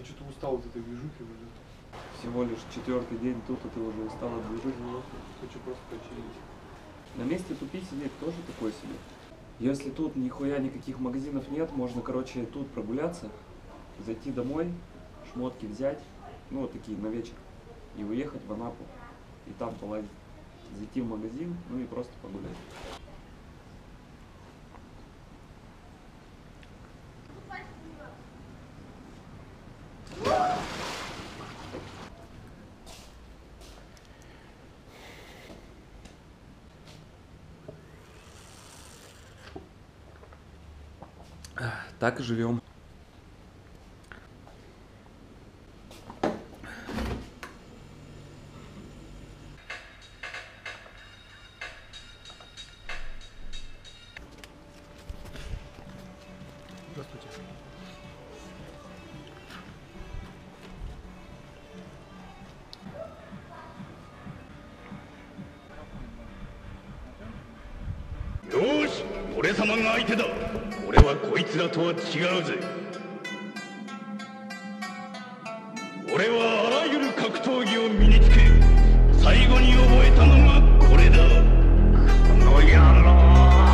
Я что-то устал от этой движухи уже. Всего лишь 4-й день тут, а ты уже устал от движухи. Хочу просто почилить. На месте тупить сидеть тоже такой себе. Если тут нихуя никаких магазинов нет, можно, короче, тут прогуляться, зайти домой, шмотки взять, ну вот такие на вечер, и уехать в Анапу, и там полазить. Зайти в магазин, ну и просто погулять. Так и живем. Здравствуйте. よし、俺様が相手だ。俺はこいつらとは違うぜ。俺はあらゆる格闘技を身につけ、最後に覚えたのがこれだ。この野郎。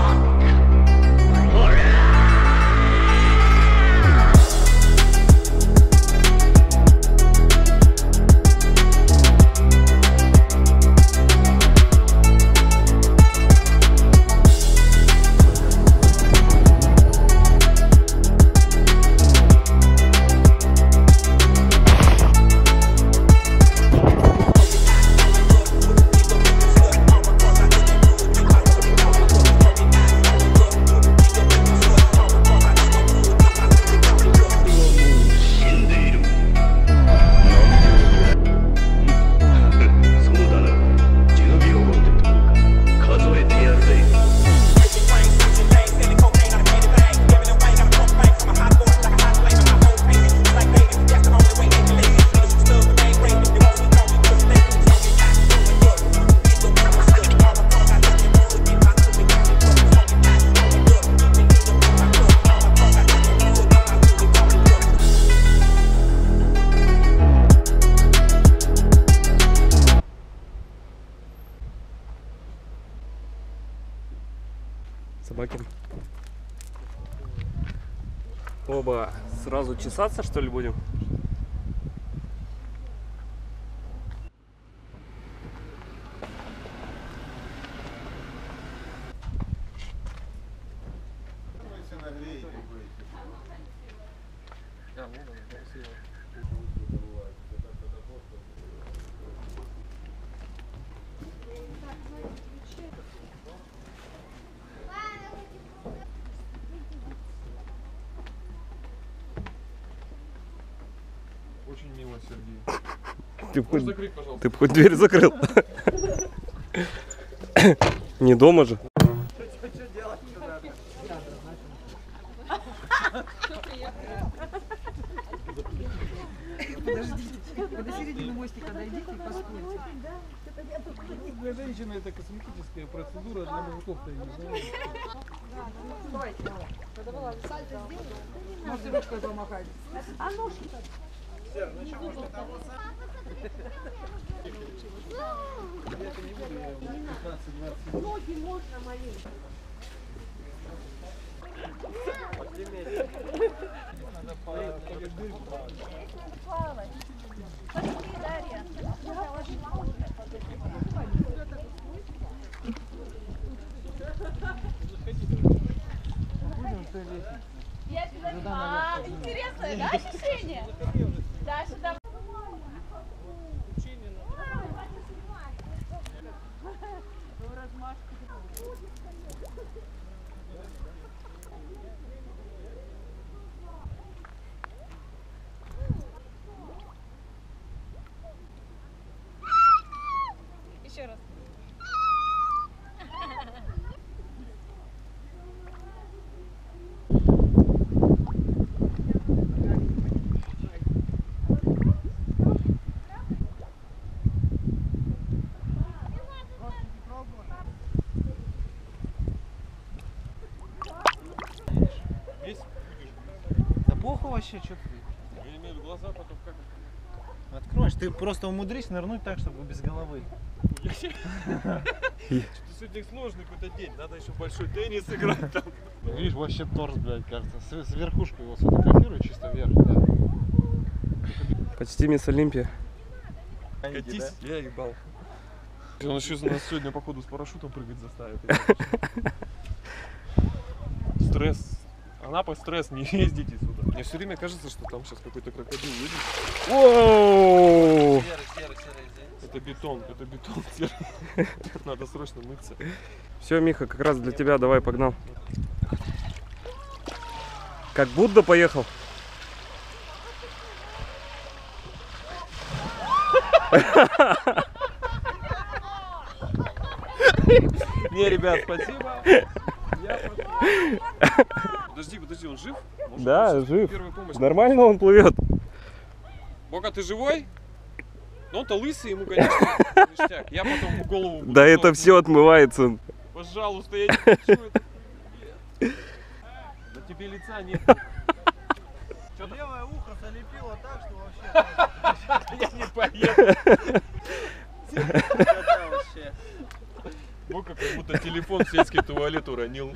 Собаки. Оба. Сразу чесаться, что ли, будем? Очень мило, Сергей. Ты Можешь закрыть, пожалуйста? Ты бы хоть дверь закрыл. Не дома же. Подождите, до середины мостика дойдите и поспорьте. Для женщины это косметическая процедура, для мужиков-то я не знаю. Давайте, когда вылазит. Можете ручкой помахать. А ножки? Все, ну что, может это вот я это не буду, я 15-20. Ноги можно молить. Надо плавать. Пошли, Дарья. Я сюда. Интересное, да, ощущение? Да, сюда. Еще раз. Да похуй вообще, что ты? Я имею в виду глаза потом как? Откроешь, ты просто умудрись нырнуть так, чтобы без головы. Что-то сегодня сложный какой-то день, надо еще большой теннис играть там. Видишь, вообще торс, блядь, кажется. С верхушкой его сфотографируй, чисто вверх, да. Почти мисс Олимпия. Катись, я ебал. Он еще нас сегодня, походу, с парашютом прыгать заставит. Стресс. Анапа стресс, не ездите сюда. Мне все время кажется, что там сейчас какой-то крокодил выйдет. Воу! Серый. Это бетон серый. Надо срочно мыться. Все, Миха, как раз для тебя, давай, погнал. Как Будда поехал. Не, ребят, спасибо. Подожди, он жив? Может, Да, он жив. первую помощь? Нормально он плывет. Бока, ты живой? Ну он-то лысый, ему, конечно, ништяк. Я потом в голову... Да это все отмывается. Пожалуйста, я не хочу это. На тебе лица нет. Левое ухо залепило так, что вообще... Я не поеду. Бока как будто телефон в сельский туалет уронил.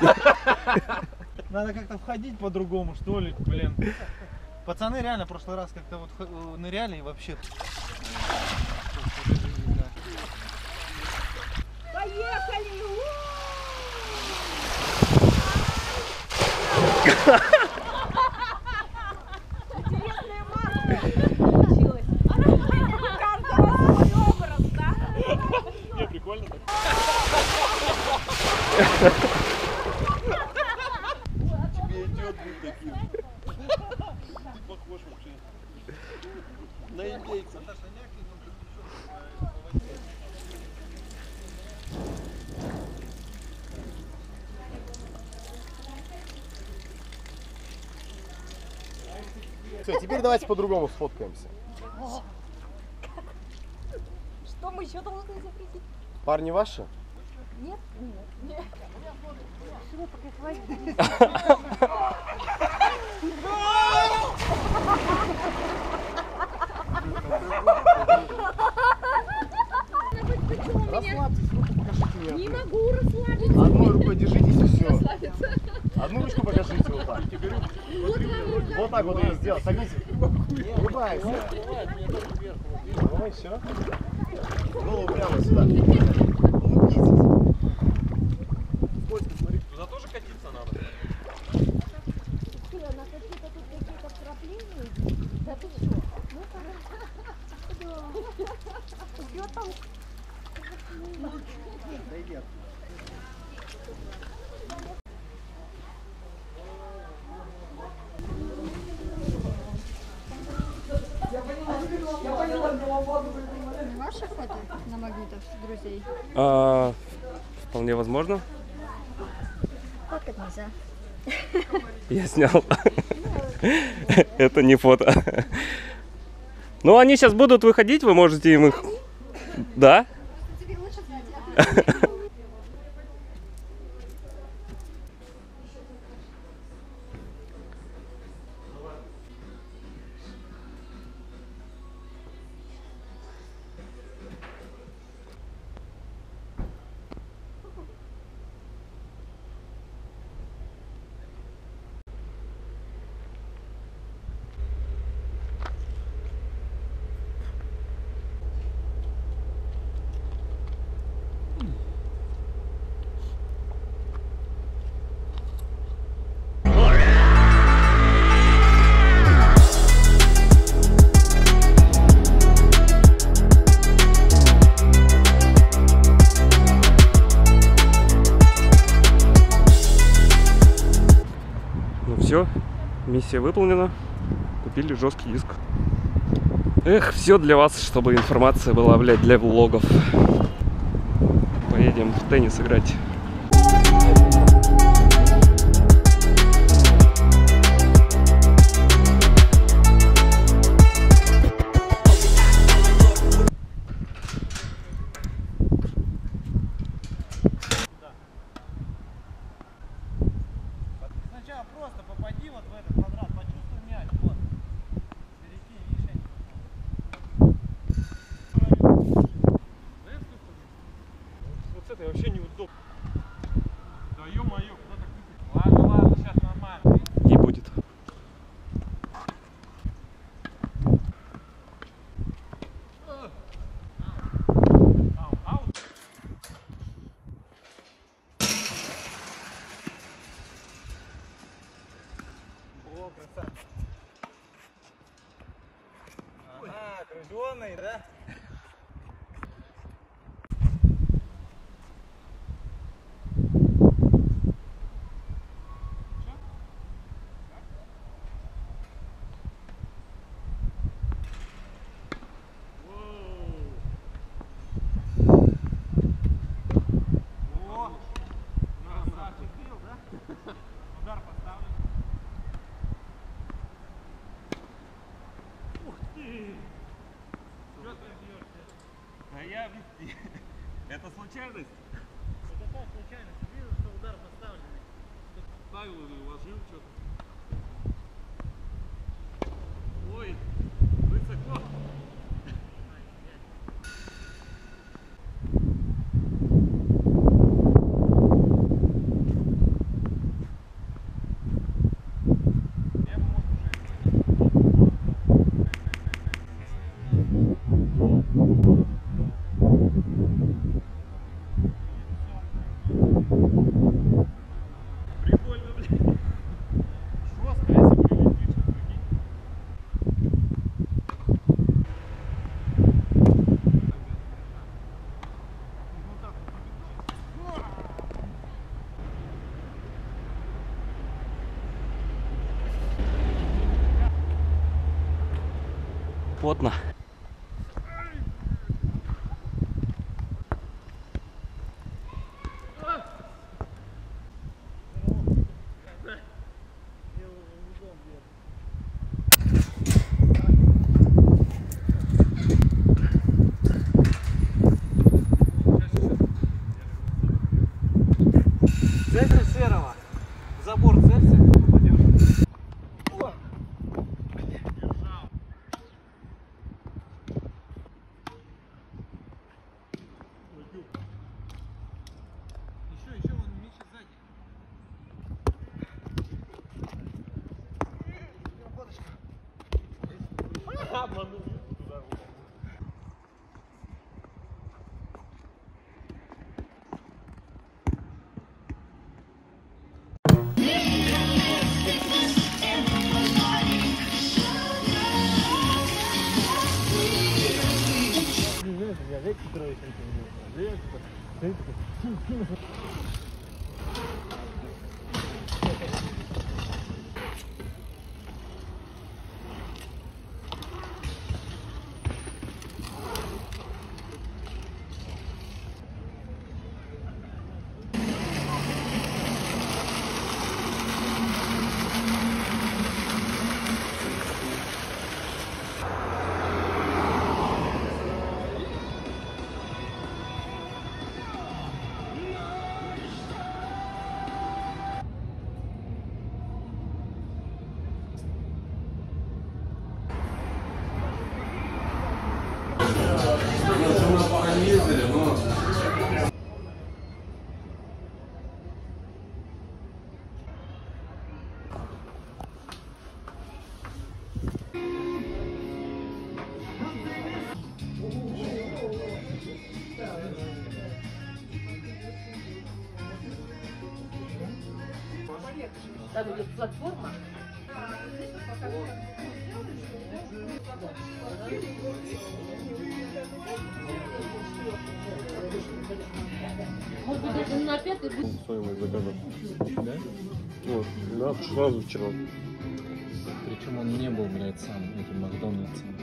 Надо как-то входить по-другому, что ли, блин. Пацаны реально в прошлый раз как-то вот ныряли и вообще... Поехали! Интересная маска получилась. У каждого свой образ, да? Не, прикольно так. Тебе идет быть таким. Ты похож вообще на индейца. Все, теперь давайте по-другому сфоткаемся. Что мы еще должны запретить? Парни ваши? Нет? Нет. Чего пока хватит? Расслабьтесь, руку покажите мне. Не могу расслабиться. Одной рукой держитесь и все. Одну ручку покажите вот так. Вот так вот ее сделать. Согните. Улыбайся. Ну и все. Голову прямо сюда. Улыбнитесь. Туда тоже катиться надо? Что, на какие-то тут какие-то вкрапления идут? Да ты что? Ну-ка. Что там? Ваши фото на магнитах друзей? Вполне возможно. Фоткать нельзя. Я снял. Это не фото. Ну, они сейчас будут выходить, вы можете им их... Да? Тебе лучше знать. Все, миссия выполнена. Купили жесткий диск. Эх, все для вас, чтобы информация была, блядь, для влогов. Поедем в теннис играть. Сначала просто попади вот в этот квадрат, почувствуй мяч, вот. этой вообще неудобно. Да ё-моё, куда так выпить? Ладно, ладно, сейчас нормально. Не будет. О, красавец. Ага, круженый, да? Удар поставлен. Ух ты! Что ты бьешься? Да я... Это случайность? Это как случайность? Вижу, что удар поставленный. Ставил или уложил что-то. Ой, высоко. Прикольно, блин. Жестко, если прилетишь, прикинь. Плотно. Центр серого. Забор целься, попадешь. Еще вон Миша сзади. Там идет платформа. Может быть, даже на пятый будет. Стоимость заказа. Да? Вот, да, сразу вчера. Причем он не был, блядь, сам этим Макдональдсом.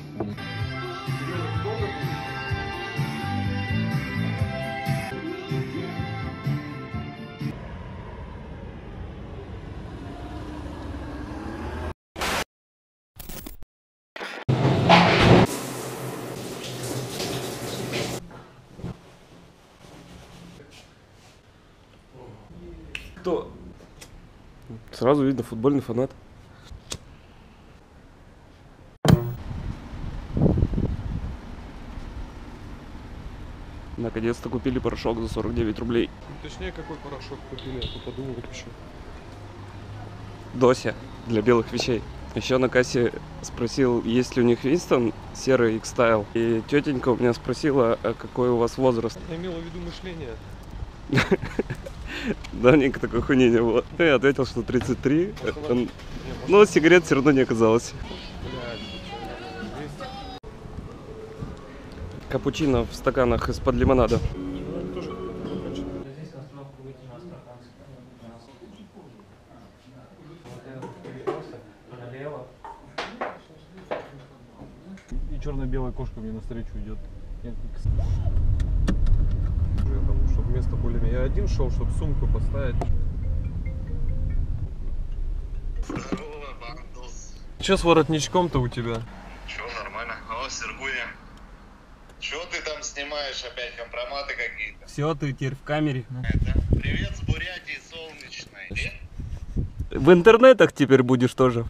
Кто? Сразу видно, футбольный фанат. Наконец. Наконец-то купили порошок за 49 рублей. Точнее, какой порошок купили, я тут подумал еще. Дося для белых вещей. Еще на кассе спросил, есть ли у них Винстон серый X-Style. И тетенька у меня спросила, а какой у вас возраст. Я имела в виду мышление. Давненько такой хуйни не было. Я ответил, что 33. Но сигарет все равно не оказалось. Капучино в стаканах из-под лимонада. И черно-белая кошка мне навстречу идет. Чтобы место более-менее. Я один шел, чтобы сумку поставить. Здорово, Бандос. Че с воротничком-то у тебя? Чё, нормально? О, Сергуня. Чё ты там снимаешь опять, компроматы какие-то? Все, ты теперь в камере. Привет с Бурятии солнечной. В интернетах теперь будешь тоже.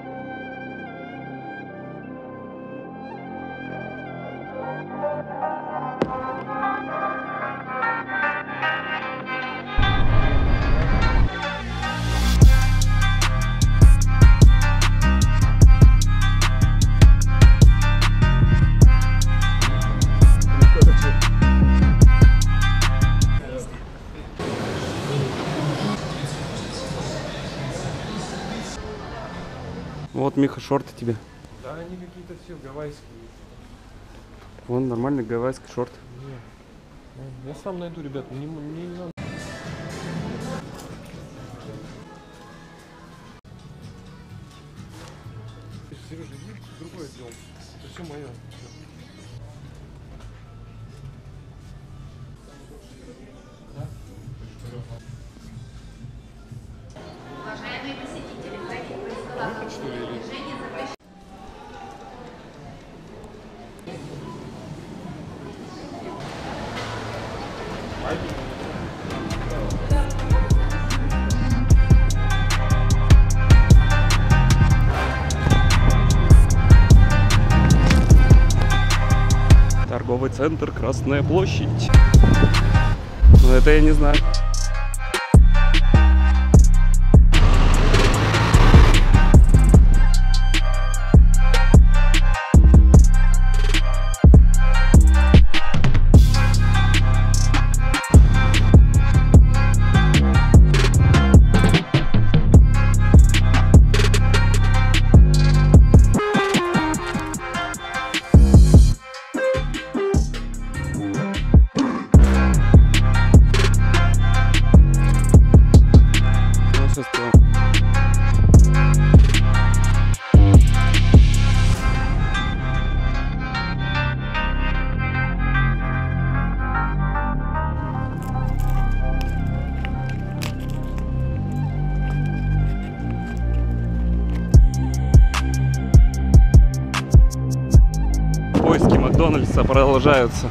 Вот, Миха, шорты тебе. Да, они какие-то все гавайские. Вон нормальный гавайский шорт. Я сам найду, ребят, мне не надо. Сережа, иди другое дело. Это все мое. Уважаемые посетители, проект поискового движения запрещен. Торговый центр Красная площадь. Ну это я не знаю. Поиски Макдональдса продолжаются.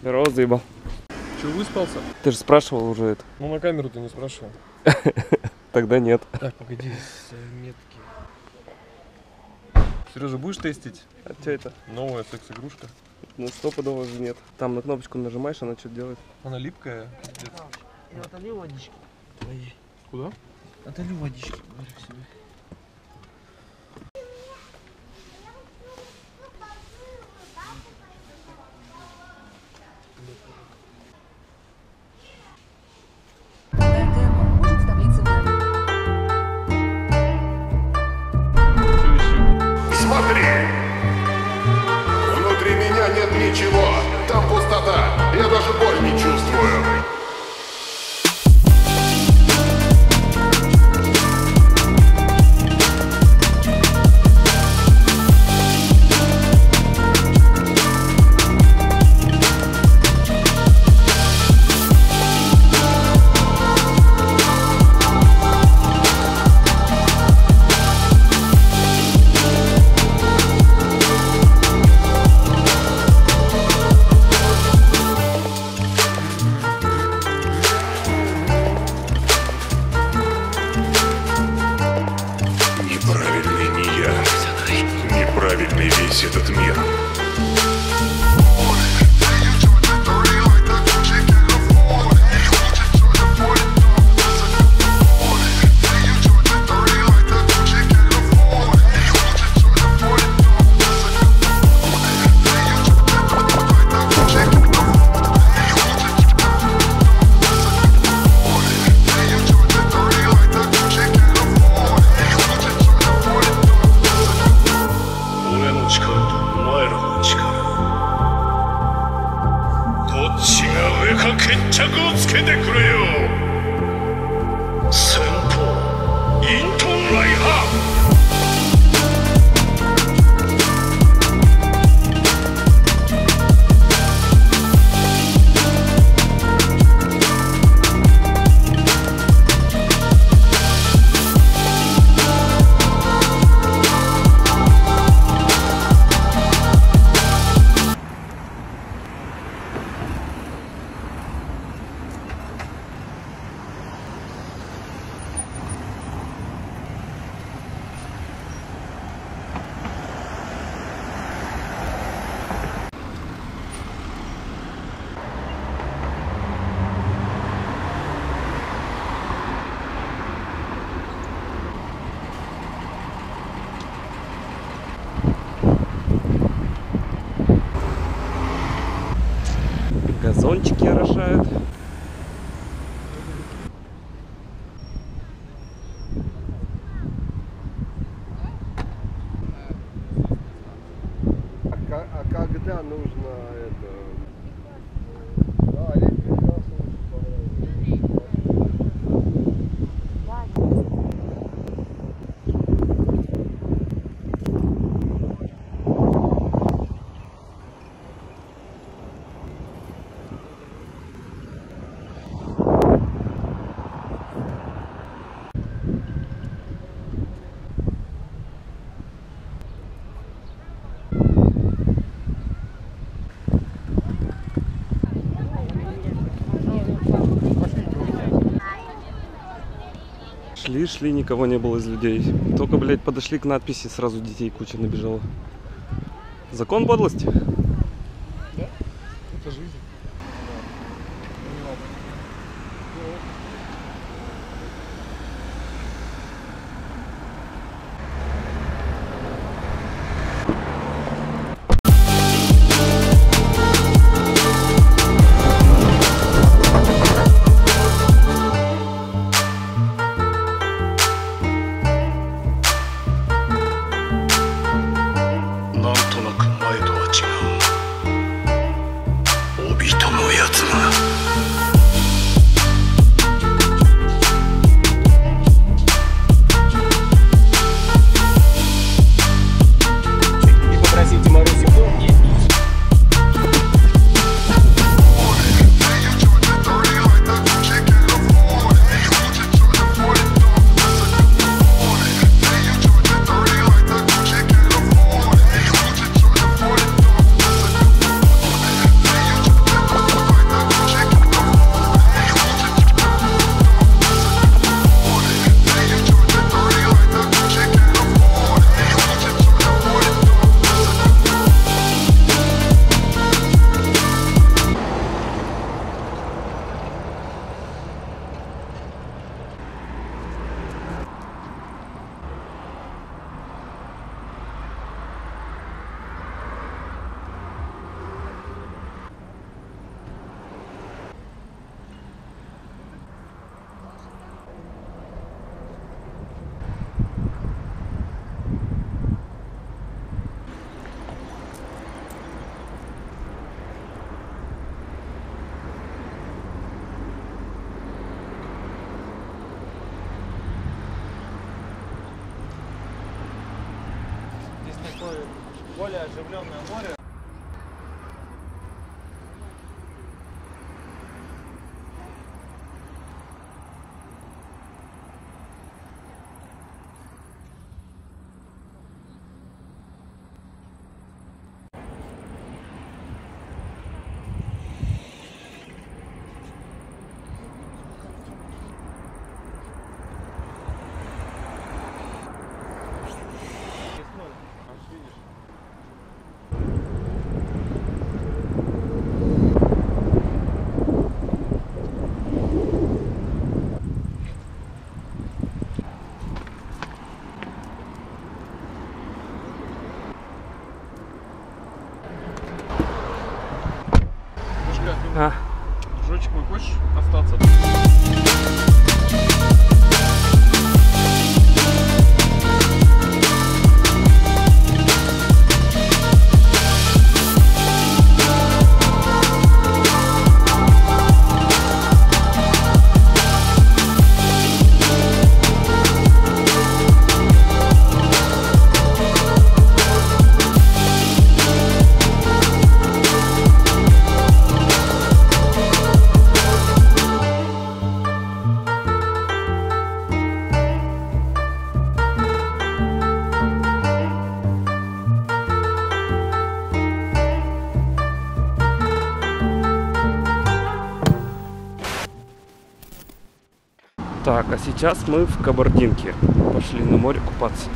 Здорово, заебал. Че, выспался? Ты же спрашивал уже это. Ну, на камеру ты не спрашивал. Тогда нет. Так, погоди, метки. Сережа, будешь тестить? А что это? Новая секс-игрушка. Ну, стопудово же нет. Там на кнопочку нажимаешь, она что-то делает. Она липкая. Я отолью водички твоей. Куда? Отолью водички, говорю себе. Смотри! Внутри меня нет ничего. Там пустота. Я даже боль не чувствую. Неправильный не я. Неправильный весь этот мир. Газончики орошают. А когда нужно это... Да, летний газ лучше Шли, никого не было из людей. Только, блядь, подошли к надписи, сразу детей куча набежала. Закон подлости. Да? Это жизнь. なんとなく前とは違う。 такое более оживленное море. Мишка, дружочек мой, хочешь остаться? Так, а сейчас мы в Кабардинке. Пошли на море купаться.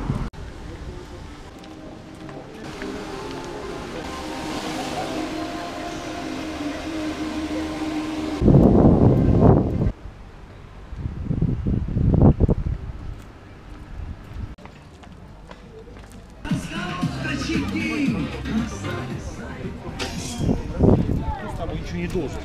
С тобой ничего не должен.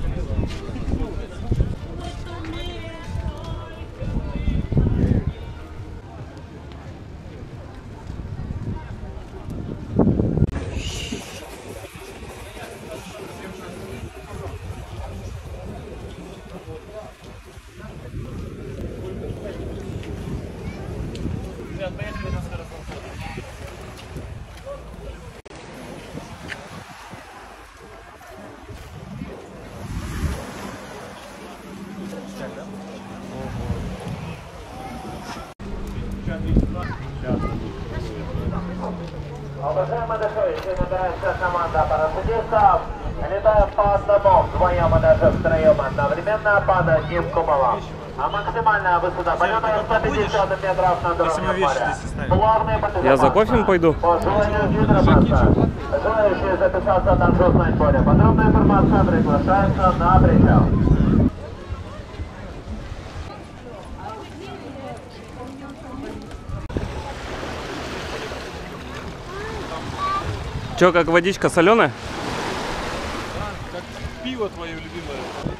Уважаемые отдыхающие, набирается команда парашютистов. Летаем по одному, вдвоем и даже втроем одновременно под одним куполом. А максимальная высота полета 150 метров над уровнем моря. Плавные путешествия. Я за кофе пойду. По желанию гидромасса. Желающие записаться также узнать более подробную информацию приглашаются на причал. Че, как водичка соленая? Да, как пиво твое любимое.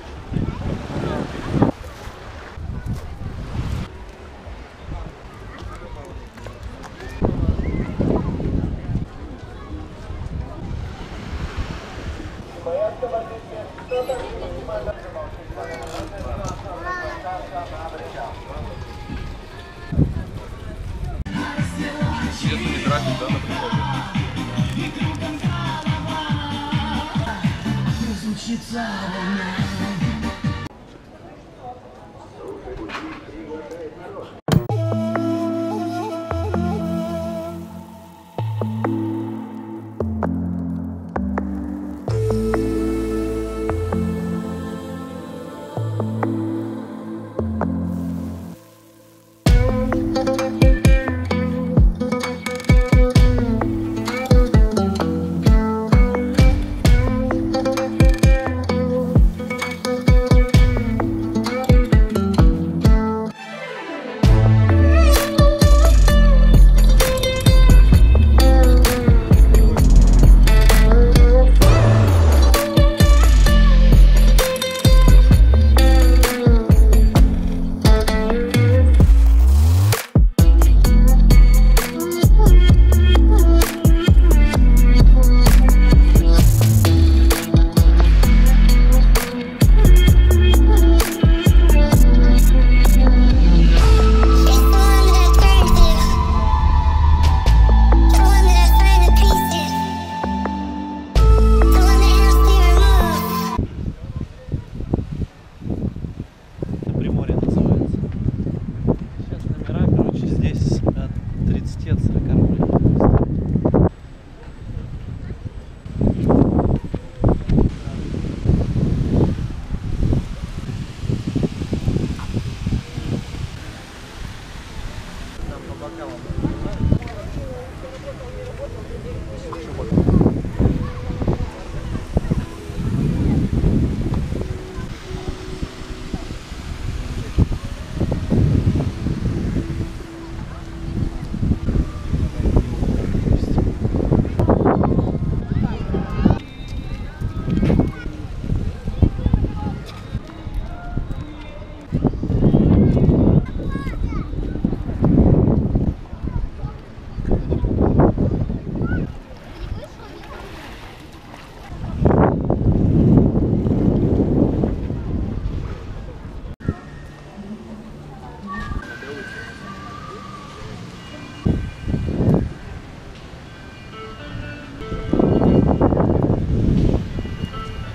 Если не тратить, да, на приходе.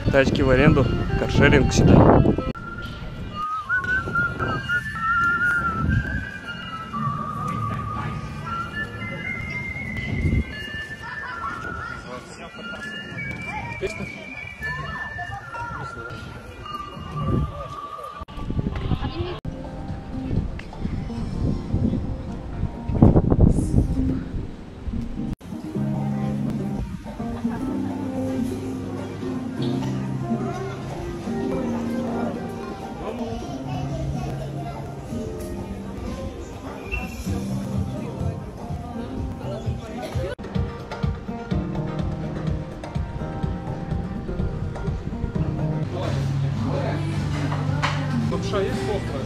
Тачки в аренду, каршеринг считай. Лапша есть острая?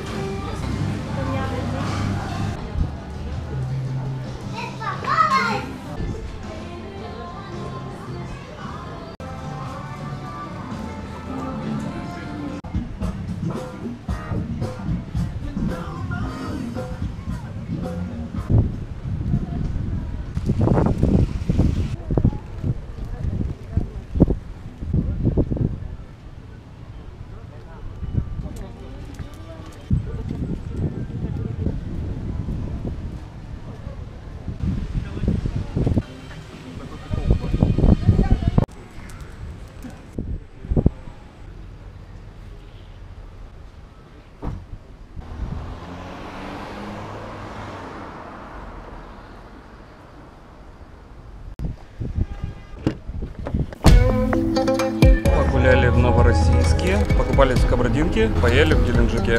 Погуляли в Новороссийске, покупались в Кабардинке, поели в Геленджике.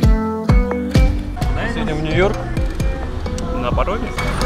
Сегодня в Нью-Йорк на пароме.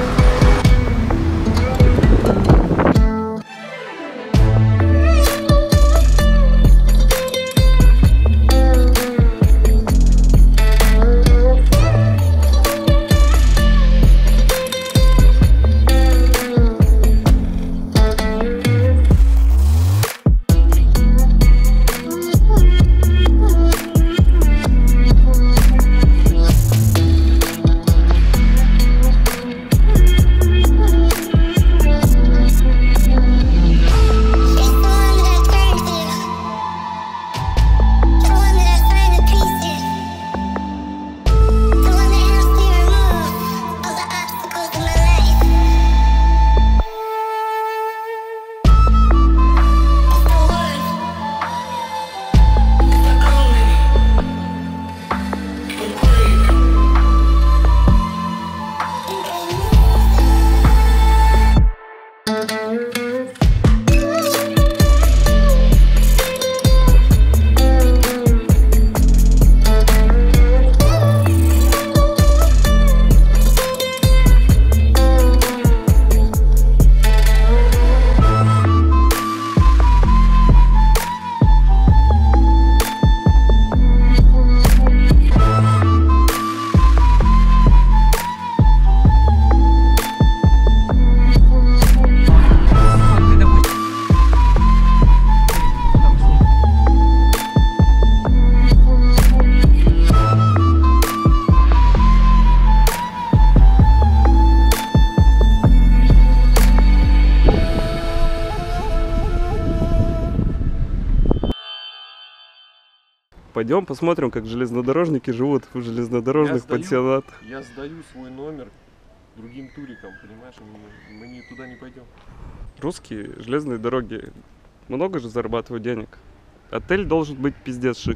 Пойдем посмотрим, как железнодорожники живут в железнодорожных пансионатах. Я сдаю свой номер другим турикам, понимаешь, мы туда не пойдем. Русские железные дороги много же зарабатывают денег. Отель должен быть пиздец шик.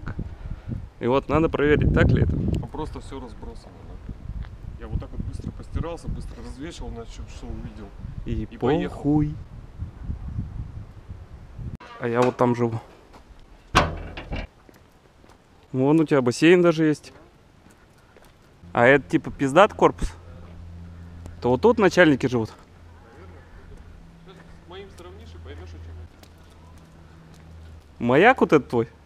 И вот надо проверить, так ли это. Просто все разбросано. Да? Я вот так вот быстро постирался, быстро развешал, значит, что увидел. И похуй. А я вот там живу. Вон у тебя бассейн даже есть. А это типа пиздат корпус? То вот тут начальники живут. Сейчас с моим сравнишь и поймешь, о чем это. Маяк вот этот твой?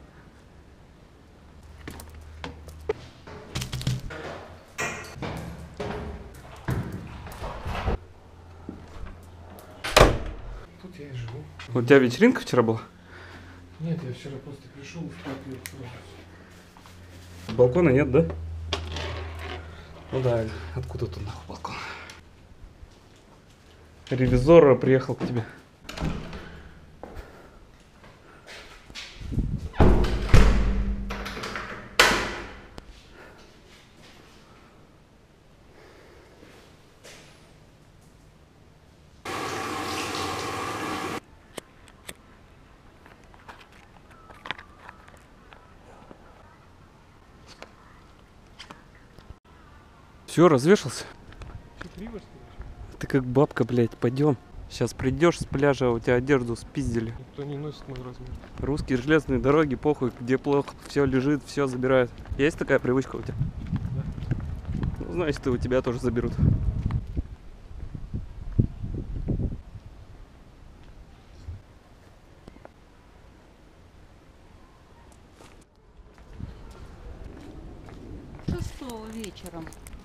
Тут я и живу. У тебя вечеринка вчера была? Нет, я вчера просто пришел в 5 лет. Балкона нет, да? Ну да, откуда тут нахуй балкон? Ревизор приехал к тебе. Че, развешался? Че, криво, что ли? Ты как бабка, блядь, пойдем. Сейчас придешь с пляжа, а у тебя одежду спиздили. Никто не носит мой размер. Русские железные дороги, похуй, где плохо, все лежит, все забирают. Есть такая привычка у тебя? Да. Ну, значит, и у тебя тоже заберут. Шестого вечером.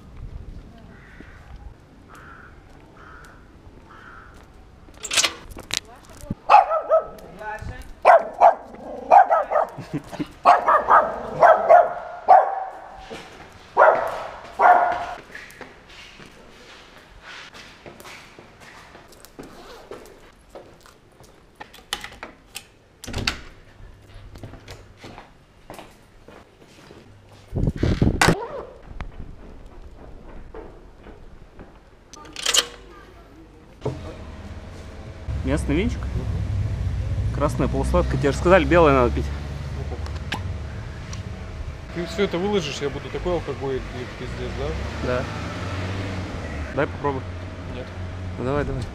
Местный винчик? Красная полусладкая. Тебе же сказали, белое надо пить. Ты все это выложишь, я буду такой алкоголик, пиздец, да? Да. Дай попробуй. Нет. Ну давай, давай.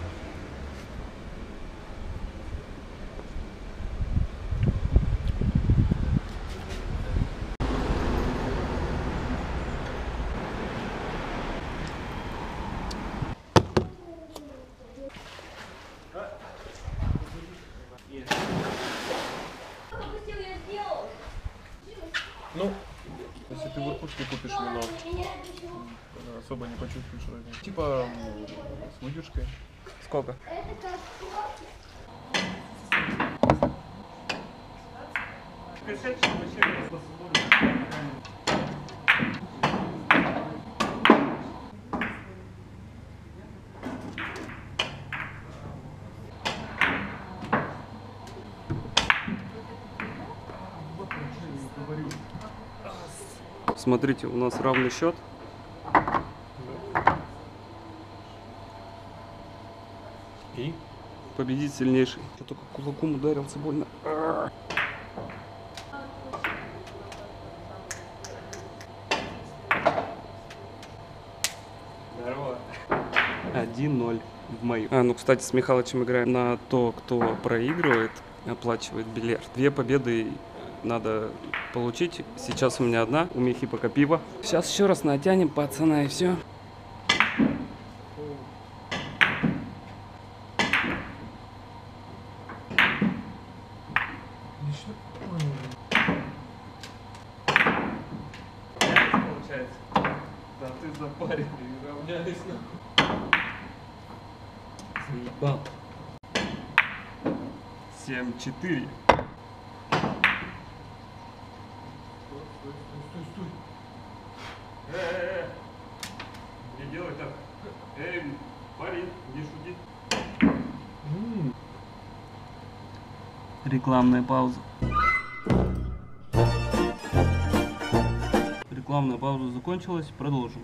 Ну, если ты в Иркутске купишь вино, особо не почувствуешь разницу. Типа с выдержкой. Сколько? Смотрите, у нас равный счет. И? Победить сильнейший. Я только кулаком ударился больно. Здорово. 1-0 в мою. Ну, кстати, с Михалычем играем на то, кто проигрывает, оплачивает бильярд. 2 победы надо получить. Сейчас у меня одна, у Михи пока пиво. Сейчас еще раз натянем, пацана, и все. Получается. Да ты запарил, равнялись нахуй. Заебал. 7-4. Не делай так. Парень, не шути. Рекламная пауза. Рекламная пауза закончилась. Продолжим.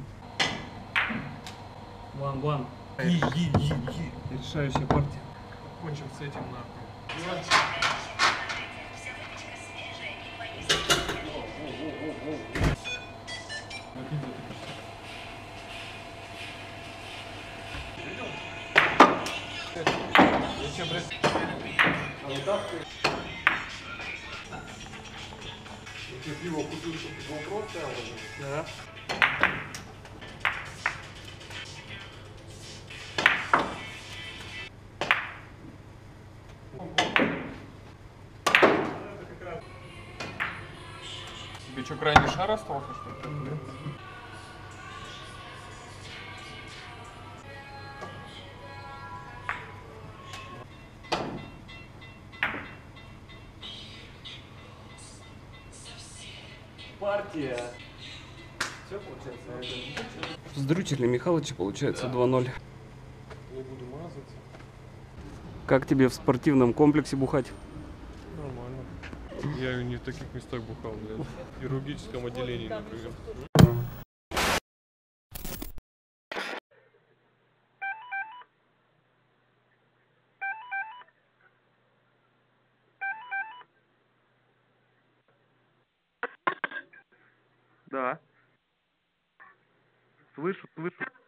1-1. Решающая партия. Кончим с этим нахуй. Зачем, блядь? Ты пиво купил, чтобы ты GoPro стоял уже? Да. Тебе что, крайний шар остался, что ли? Партия. Все получается. Сдрючили Михалыча, получается 2-0. Не буду мазаться. Как тебе в спортивном комплексе бухать? Нормально. Я не в таких местах бухал, блядь. В хирургическом отделении, например. Да. Слышу, слышу.